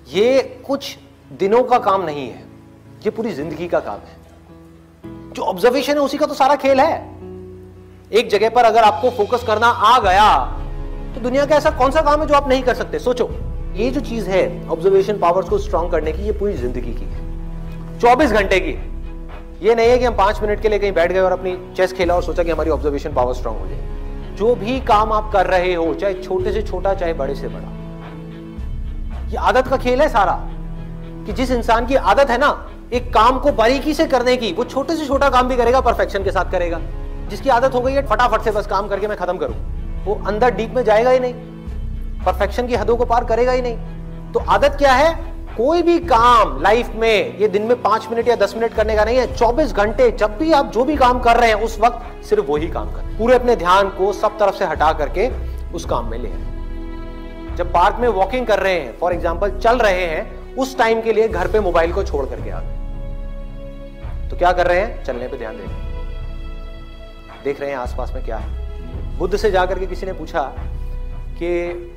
ये कुछ दिनों का काम नहीं है, ये पूरी जिंदगी का काम है। जो ऑब्जर्वेशन है उसी का तो सारा खेल है। एक जगह पर अगर आपको फोकस करना आ गया तो दुनिया का ऐसा कौन सा काम है जो आप नहीं कर सकते। सोचो, ये जो चीज है ऑब्जर्वेशन पावर्स को स्ट्रॉन्ग करने की, ये पूरी जिंदगी की है, 24 घंटे की है। ये नहीं है कि हम 5 मिनट के लिए कहीं बैठ गए और अपनी चेस खेला और सोचा कि हमारी ऑब्जर्वेशन पावर स्ट्रॉन्ग हो जाए। जो भी काम आप कर रहे हो, चाहे छोटे से छोटा चाहे बड़े से बड़ा, ये आदत का खेल है सारा। कि जिस इंसान की आदत है ना एक काम को बारीकी से करने की, वो छोटे से छोटा काम भी करेगा, परफेक्शन के साथ करेगा। जिसकी आदत हो गई है फटाफट से बस काम करके मैं खत्म करूं, वो अंदर डीप में जाएगा ही नहीं, परफेक्शन की हदों को पार करेगा ही नहीं। तो आदत क्या है, कोई भी काम लाइफ में ये दिन में 5 मिनट या 10 मिनट करने का नहीं है, 24 घंटे जब भी आप जो भी काम कर रहे हैं उस वक्त सिर्फ वही काम करें। पूरे अपने ध्यान को सब तरफ से हटा करके उस काम में ले आए। जब पार्क में वॉकिंग कर रहे हैं, फॉर एग्जाम्पल चल रहे हैं, उस टाइम के लिए घर पे मोबाइल को छोड़ करके आ गए। तो क्या कर रहे हैं, चलने पे ध्यान देख रहे हैं आसपास में क्या है। बुद्ध से जाकर के किसी ने पूछा कि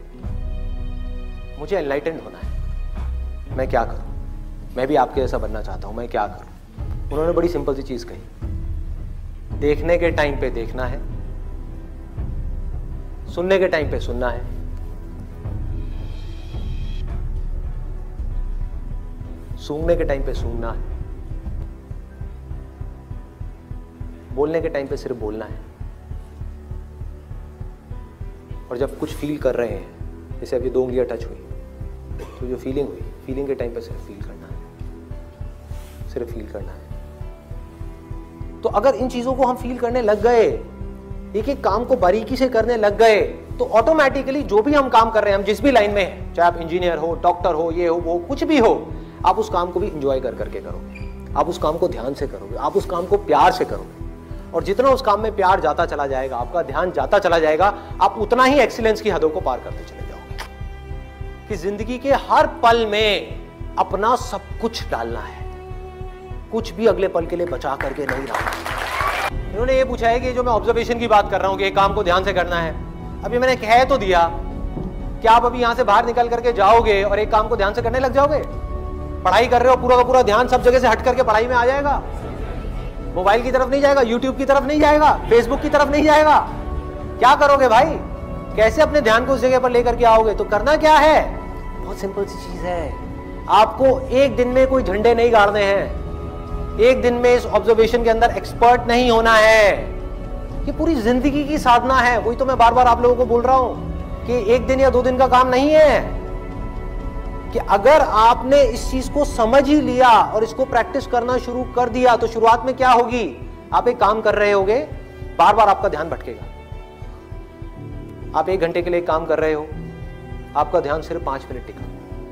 मुझे एनलाइटेंड होना है, मैं क्या करूं, मैं भी आपके जैसा बनना चाहता हूं, मैं क्या करूं। उन्होंने बड़ी सिंपल सी चीज कही, देखने के टाइम पे देखना है, सुनने के टाइम पे सुनना है, सूंघने के टाइम पे सूंघना है, बोलने के टाइम पे सिर्फ बोलना है। और जब कुछ फील कर रहे हैं, जैसे अभी 2 उंगलियां टच हुई, तो जो फीलिंग हुई, फीलिंग के टाइम पे सिर्फ फील करना है, सिर्फ फील करना है। तो अगर इन चीजों को हम फील करने लग गए, एक एक काम को बारीकी से करने लग गए, तो ऑटोमेटिकली जो भी हम काम कर रहे हैं, हम जिस भी लाइन में हैं, चाहे आप इंजीनियर हो, डॉक्टर हो, ये हो वो, कुछ भी हो, आप उस काम को भी इंजॉय कर करके करोगे, आप उस काम को ध्यान से करोगे, आप उस काम को प्यार से करोगे। और जितना उस काम में प्यार जाता चला जाएगा, आपका ध्यान जाता चला जाएगा, आप उतना ही एक्सीलेंस की हदों को पार करते चले जाओगे। कि जिंदगी के हर पल में अपना सब कुछ डालना है, कुछ भी अगले पल के लिए बचा करके नहीं रखना। इन्होंने ये पूछा है कि जो मैं ऑब्जर्वेशन की बात कर रहा हूं कि एक काम को ध्यान से करना है, अभी मैंने कह तो दिया, क्या आप अभी यहां से बाहर निकल करके जाओगे और एक काम को ध्यान से करने लग जाओगे? पढ़ाई कर रहे हो, पूरा का पूरा ध्यान सब जगह से हट करके पढ़ाई में आ जाएगा, मोबाइल की तरफ नहीं जाएगा, यूट्यूब की तरफ नहीं जाएगा, फेसबुक की तरफ नहीं जाएगा। क्या करोगे भाई, कैसे अपने ध्यान को उस जगह पर लेकर के आओगे? तो करना क्या है, बहुत सिंपल सी चीज है। आपको एक दिन में कोई झंडे नहीं गाड़ने हैं, एक दिन में इस ऑब्जर्वेशन के अंदर एक्सपर्ट नहीं होना है। ये पूरी जिंदगी की साधना है। वही तो मैं बार बार आप लोगों को बोल रहा हूं कि 1 दिन या 2 दिन का काम नहीं है। कि अगर आपने इस चीज को समझ ही लिया और इसको प्रैक्टिस करना शुरू कर दिया, तो शुरुआत में क्या होगी, आप एक काम कर रहे होगे, बार बार आपका ध्यान भटकेगा। आप 1 घंटे के लिए काम कर रहे हो, आपका ध्यान सिर्फ 5 मिनट टिका,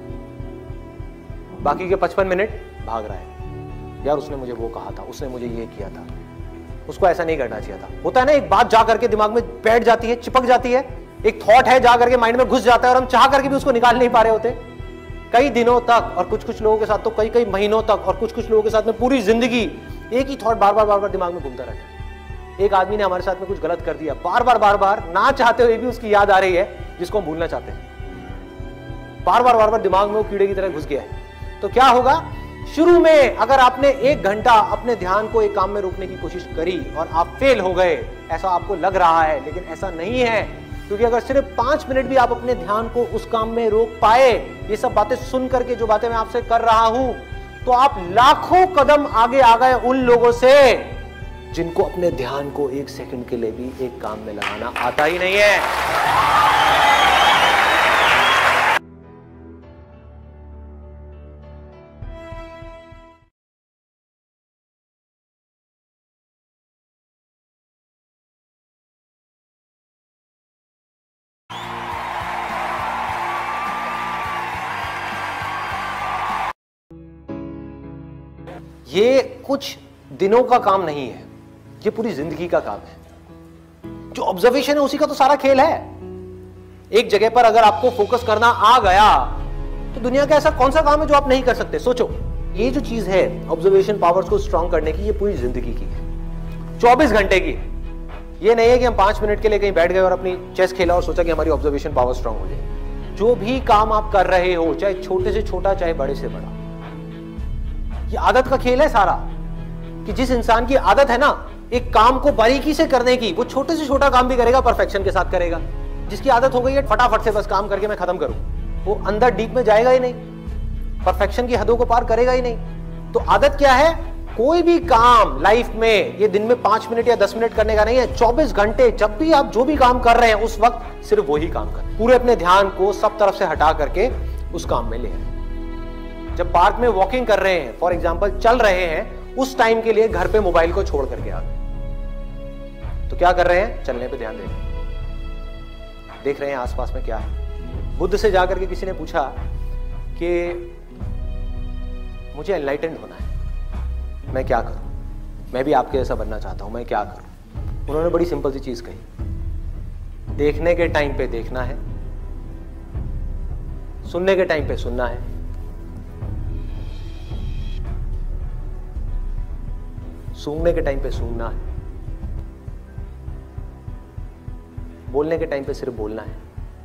बाकी के 55 मिनट भाग रहा है। यार उसने मुझे वो कहा था, उसने मुझे ये किया था, उसको ऐसा नहीं करना चाहिए था। होता है ना, एक बात जा करके दिमाग में बैठ जाती है, चिपक जाती है, एक थॉट है जा करके माइंड में घुस जाता है और हम चाह करके भी उसको निकाल नहीं पा रहे होते कई दिनों तक, और कुछ कुछ लोगों के साथ तो कई कई महीनों तक, और कुछ कुछ लोगों के साथ में पूरी जिंदगी एक ही थॉट बार बार दिमाग में घूमता रहता है। एक आदमी ने हमारे साथ में कुछ गलत कर दिया, बार बार ना चाहते हुए भी उसकी याद आ रही है, जिसको हम भूलना चाहते हैं। बार बार दिमाग में वो कीड़े की तरह घुस गया है। तो क्या होगा, शुरू में अगर आपने 1 घंटा अपने ध्यान को एक काम में रोकने की कोशिश करी और आप फेल हो गए, ऐसा आपको लग रहा है, लेकिन ऐसा नहीं है। क्योंकि अगर सिर्फ 5 मिनट भी आप अपने ध्यान को उस काम में रोक पाए, ये सब बातें सुन करके जो बातें मैं आपसे कर रहा हूं, तो आप लाखों कदम आगे आ गए उन लोगों से जिनको अपने ध्यान को 1 सेकंड के लिए भी एक काम में लगाना आता ही नहीं है। ये कुछ दिनों का काम नहीं है, ये पूरी जिंदगी का काम है। जो ऑब्जर्वेशन है उसी का तो सारा खेल है। एक जगह पर अगर आपको फोकस करना आ गया, तो दुनिया का ऐसा कौन सा काम है जो आप नहीं कर सकते। सोचो, ये जो चीज है ऑब्जर्वेशन पावर्स को स्ट्रॉन्ग करने की, ये पूरी जिंदगी की है, 24 घंटे की है। ये नहीं है कि हम 5 मिनट के लिए कहीं बैठ गए और अपनी चेस खेला और सोचा कि हमारी ऑब्जर्वेशन पावर स्ट्रॉन्ग हो जाए। जो भी काम आप कर रहे हो, चाहे छोटे से छोटा चाहे बड़े से बड़ा, ये आदत का खेल है सारा। कि जिस इंसान की आदत है ना एक काम को बारीकी से करने की, वो छोटे से छोटा काम भी करेगा, परफेक्शन के साथ करेगा। जिसकी आदत हो गई है फटाफट से बस काम करके मैं खत्म करूं, वो अंदर डीप में जाएगा ही नहीं, परफेक्शन की हदों को पार करेगा ही नहीं। तो आदत क्या है? कोई भी काम लाइफ में ये दिन में 5 मिनट या 10 मिनट करने का नहीं है, 24 घंटे जब भी आप जो भी काम कर रहे हैं उस वक्त सिर्फ वही काम करें। पूरे अपने ध्यान को सब तरफ से हटा करके उस काम में ले आए। जब पार्क में वॉकिंग कर रहे हैं, फॉर एग्जाम्पल चल रहे हैं, उस टाइम के लिए घर पे मोबाइल को छोड़ करके आ गए। तो क्या कर रहे हैं? चलने पे ध्यान दे रहे हैं, देख रहे हैं आसपास में क्या है। बुद्ध से जाकर के किसी ने पूछा कि मुझे एनलाइटेंड होना है, मैं क्या करूं? मैं भी आपके जैसा बनना चाहता हूं, मैं क्या करूं? उन्होंने बड़ी सिंपल सी चीज कही, देखने के टाइम पे देखना है, सुनने के टाइम पे सुनना है, सूंघने के टाइम पे सूंघना है, बोलने के टाइम पे सिर्फ बोलना है।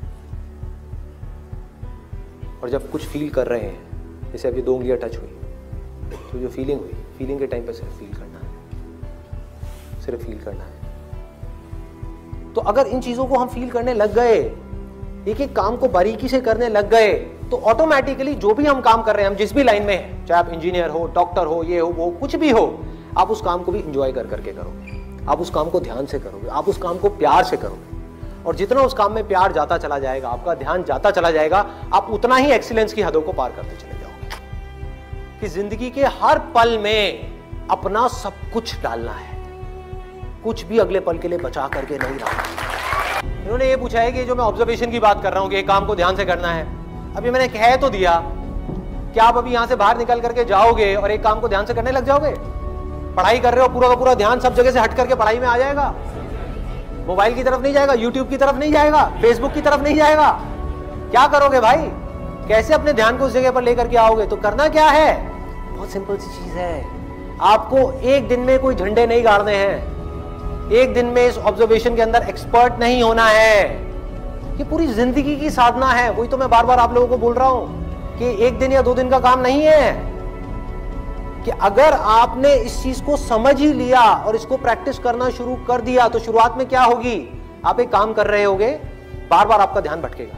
और जब कुछ फील कर रहे हैं, जैसे अभी 2 उंगलियां टच हुई, तो जो फीलिंग हुई, फीलिंग के टाइम पे सिर्फ फील करना है, सिर्फ फील करना है। तो अगर इन चीजों को हम फील करने लग गए, एक एक काम को बारीकी से करने लग गए, तो ऑटोमेटिकली जो भी हम काम कर रहे हैं, हम जिस भी लाइन में हैं, चाहे आप इंजीनियर हो, डॉक्टर हो, ये हो वो, कुछ भी हो, आप उस काम को भी इंजॉय कर करके करोगे, आप उस काम को ध्यान से करोगे, आप उस काम को प्यार से करोगे। और जितना उस काम में प्यार जाता चला जाएगा, आपका ध्यान जाता चला जाएगा, आप उतना ही एक्सीलेंस की हदों को पार करते चले जाओगे। कि जिंदगी के हर पल में अपना सब कुछ डालना है, कुछ भी अगले पल के लिए बचा करके नहीं रखना। इन्होंने ये पूछा है कि जो मैं ऑब्जर्वेशन की बात कर रहा हूं कि एक काम को ध्यान से करना है, अभी मैंने कह तो दिया, क्या आप अभी यहां से बाहर निकल करके जाओगे और एक काम को ध्यान से करने लग जाओगे? पढ़ाई कर रहे हो, पूरा का पूरा ध्यान सब जगह से हट करके पढ़ाई में आ जाएगा, मोबाइल की तरफ नहीं जाएगा, यूट्यूब की तरफ नहीं जाएगा, फेसबुक की तरफ नहीं जाएगा। क्या करोगे भाई? कैसे अपने ध्यान को उस जगह पर लेकर के आओगे? तो करना क्या है? बहुत सिंपल सी चीज है। आपको एक दिन में कोई झंडे नहीं गाड़ने हैं, एक दिन में इस ऑब्जर्वेशन के अंदर एक्सपर्ट नहीं होना है। ये पूरी जिंदगी की साधना है। वही तो मैं बार बार आप लोगों को बोल रहा हूं कि एक दिन या 2 दिन का काम नहीं है। कि अगर आपने इस चीज को समझ ही लिया और इसको प्रैक्टिस करना शुरू कर दिया, तो शुरुआत में क्या होगी? आप एक काम कर रहे होगे, बार बार आपका ध्यान भटकेगा।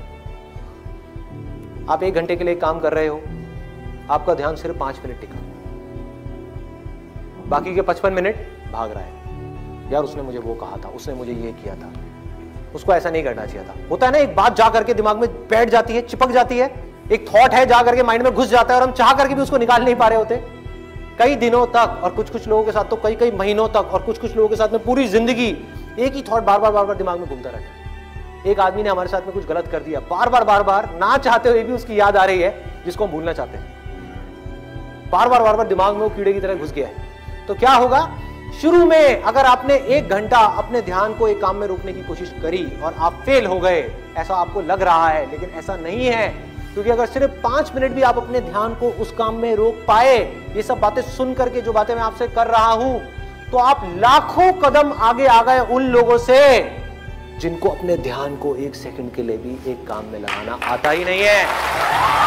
आप 1 घंटे के लिए काम कर रहे हो, आपका ध्यान सिर्फ 5 मिनट टिका, बाकी के 55 मिनट भाग रहा है। यार उसने मुझे वो कहा था, उसने मुझे ये किया था, उसको ऐसा नहीं करना चाहिए था। होता है ना, एक बात जा करके दिमाग में बैठ जाती है, चिपक जाती है, एक थॉट है जा करके माइंड में घुस जाता है और हम चाह करके भी उसको निकाल नहीं पा रहे होते कई दिनों तक, और कुछ कुछ लोगों के साथ तो कई कई महीनों तक, और कुछ कुछ लोगों के साथ में पूरी जिंदगी एक ही थॉट बार बार दिमाग में घूमता रहता है। एक आदमी ने हमारे साथ में कुछ गलत कर दिया, बार बार ना चाहते हुए भी उसकी याद आ रही है, जिसको हम भूलना चाहते हैं। बार बार दिमाग में वो कीड़े की तरह घुस गया है। तो क्या होगा? शुरू में अगर आपने 1 घंटा अपने ध्यान को एक काम में रोकने की कोशिश करी और आप फेल हो गए, ऐसा आपको लग रहा है, लेकिन ऐसा नहीं है। क्योंकि अगर सिर्फ 5 मिनट भी आप अपने ध्यान को उस काम में रोक पाए, ये सब बातें सुन करके जो बातें मैं आपसे कर रहा हूं, तो आप लाखों कदम आगे आ गए उन लोगों से जिनको अपने ध्यान को 1 सेकंड के लिए भी एक काम में लगाना आता ही नहीं है।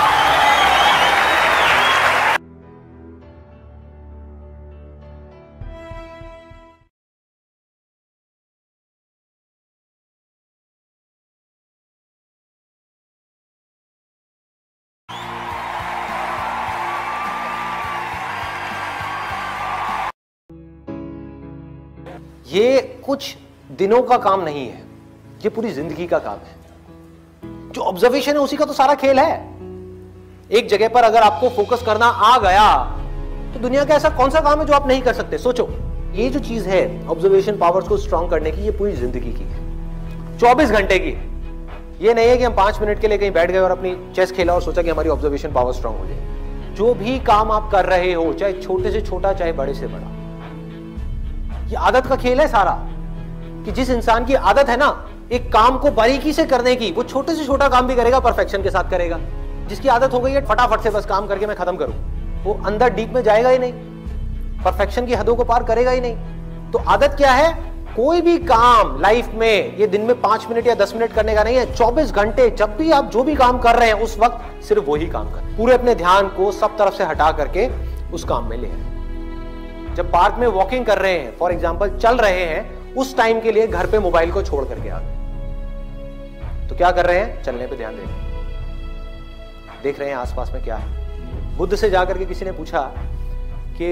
ये कुछ दिनों का काम नहीं है, ये पूरी जिंदगी का काम है। जो ऑब्जर्वेशन है उसी का तो सारा खेल है। एक जगह पर अगर आपको फोकस करना आ गया, तो दुनिया का ऐसा कौन सा काम है जो आप नहीं कर सकते? सोचो, ये जो चीज है ऑब्जर्वेशन पावर्स को स्ट्रॉन्ग करने की, ये पूरी जिंदगी की है, 24 घंटे की है। ये नहीं है कि हम 5 मिनट के लिए कहीं बैठ गए और अपनी चेस खेला और सोचा कि हमारी ऑब्जर्वेशन पावर स्ट्रॉन्ग हो जाए। जो भी काम आप कर रहे हो, चाहे छोटे से छोटा चाहे बड़े से बड़ा, ये आदत का खेल है सारा। कि जिस इंसान की आदत है ना एक काम को बारीकी से करने की, वो छोटे से छोटा काम भी करेगा, परफेक्शन के साथ करेगा। जिसकी आदत हो गई है फटाफट से बस काम करके मैं खत्म करूं, वो अंदर डीप में जाएगा ही नहीं, परफेक्शन की हदों को पार करेगा ही नहीं। तो आदत क्या है? कोई भी काम लाइफ में ये दिन में 5 मिनट या 10 मिनट करने का नहीं है, 24 घंटे जब भी आप जो भी काम कर रहे हैं उस वक्त सिर्फ वही काम करें। पूरे अपने ध्यान को सब तरफ से हटा करके उस काम में ले आए। जब पार्क में वॉकिंग कर रहे हैं, फॉर एग्जाम्पल चल रहे हैं, उस टाइम के लिए घर पे मोबाइल को छोड़ करके आ गए। तो क्या कर रहे हैं? चलने पे ध्यान दे रहे हैं, देख रहे हैं आसपास में क्या है। बुद्ध से जाकर के किसी ने पूछा कि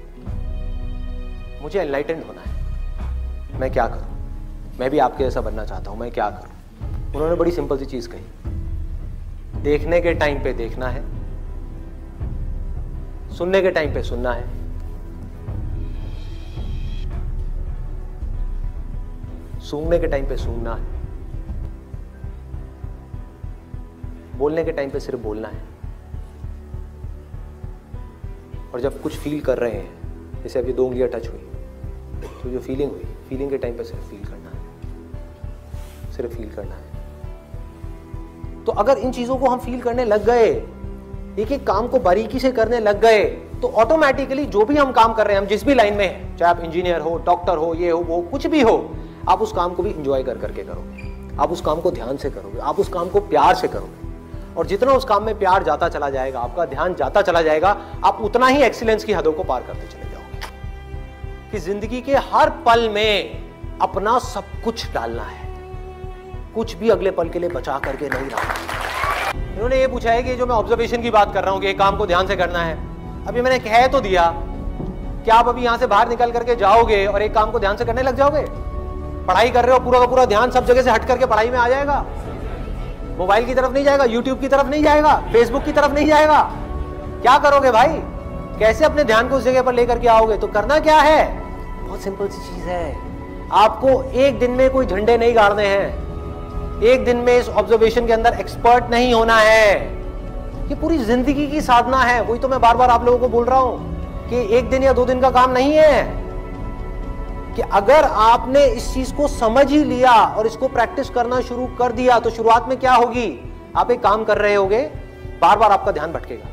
मुझे एनलाइटेंड होना है, मैं क्या करूं? मैं भी आपके जैसा बनना चाहता हूं, मैं क्या करूं? उन्होंने बड़ी सिंपल सी चीज कही, देखने के टाइम पे देखना है, सुनने के टाइम पे सुनना है, सूंघने के टाइम पे सूंघना है, बोलने के टाइम पे सिर्फ बोलना है। और जब कुछ फील कर रहे हैं, जैसे अभी 2 उंगलियां टच हुई, तो जो फीलिंग हुई, फीलिंग के टाइम पे सिर्फ फील करना है, सिर्फ फील करना है। तो अगर इन चीजों को हम फील करने लग गए, एक एक काम को बारीकी से करने लग गए, तो ऑटोमेटिकली जो भी हम काम कर रहे हैं, हम जिस भी लाइन में हैं, चाहे आप इंजीनियर हो, डॉक्टर हो, ये हो, वो कुछ भी हो, आप उस काम को भी इंजॉय कर करके करोगे, आप उस काम को ध्यान से करोगे, आप उस काम को प्यार से करोगे। और जितना उस काम में प्यार जाता चला जाएगा, आपका ध्यान जाता चला जाएगा, आप उतना ही एक्सीलेंस की हदों को पार करते चले जाओगे। कि जिंदगी के हर पल में अपना सब कुछ डालना है, कुछ भी अगले पल के लिए बचा करके नहीं रखना। इन्होंने ये पूछा है कि जो मैं ऑब्जर्वेशन की बात कर रहा हूं कि एक काम को ध्यान से करना है, अभी मैंने कह तो दिया, क्या आप अभी यहां से बाहर निकल करके जाओगे और एक काम को ध्यान से करने लग जाओगे? पढ़ाई कर रहे हो, पूरा का पूरा ध्यान सब जगह से हट करके पढ़ाई में आ जाएगा, मोबाइल की तरफ नहीं जाएगा, यूट्यूब की तरफ नहीं जाएगा, फेसबुक की तरफ नहीं जाएगा। क्या करोगे भाई? कैसे अपने ध्यान को उस जगह पर लेकर के आओगे? तो करना क्या है? बहुत सिंपल सी चीज है, आपको एक दिन में कोई झंडे नहीं गाड़ने हैं, एक दिन में इस ऑब्जर्वेशन के अंदर एक्सपर्ट नहीं होना है। ये पूरी जिंदगी की साधना है। वही तो मैं बार बार आप लोगों को बोल रहा हूं कि एक दिन या 2 दिन का काम नहीं है। कि अगर आपने इस चीज को समझ ही लिया और इसको प्रैक्टिस करना शुरू कर दिया, तो शुरुआत में क्या होगी? आप एक काम कर रहे होगे, बार बार आपका ध्यान भटकेगा।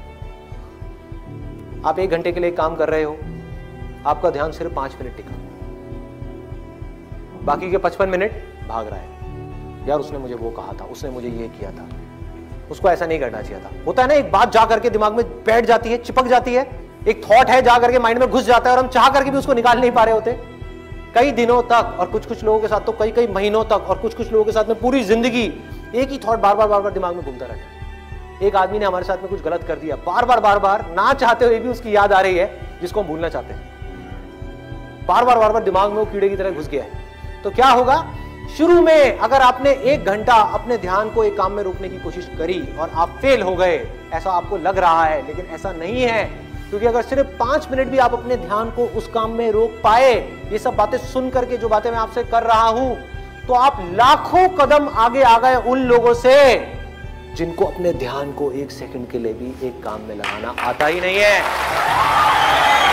आप 1 घंटे के लिए काम कर रहे हो, आपका ध्यान सिर्फ 5 मिनट टिका, बाकी के 55 मिनट भाग रहा है। यार उसने मुझे वो कहा था, उसने मुझे ये किया था, उसको ऐसा नहीं करना चाहिए था। होता है ना, एक बात जा करके दिमाग में बैठ जाती है, चिपक जाती है, एक थॉट है जा करके माइंड में घुस जाता है और हम चाह करके भी उसको निकाल नहीं पा रहे होते कई दिनों तक, और कुछ कुछ लोगों के साथ तो कई कई महीनों तक, और कुछ कुछ लोगों के साथ में पूरी जिंदगी एक ही थॉट बार बार दिमाग में घूमता रहता है। एक आदमी ने हमारे साथ में कुछ गलत कर दिया, बार बार ना चाहते हुए भी उसकी याद आ रही है, जिसको हम भूलना चाहते हैं। बार बार दिमाग में वो कीड़े की तरह घुस गया है। तो क्या होगा? शुरू में अगर आपने 1 घंटा अपने ध्यान को एक काम में रोकने की कोशिश करी और आप फेल हो गए, ऐसा आपको लग रहा है, लेकिन ऐसा नहीं है। क्योंकि अगर सिर्फ 5 मिनट भी आप अपने ध्यान को उस काम में रोक पाए, ये सब बातें सुन करके जो बातें मैं आपसे कर रहा हूं, तो आप लाखों कदम आगे आ गए उन लोगों से जिनको अपने ध्यान को 1 सेकंड के लिए भी एक काम में लगाना आता ही नहीं है।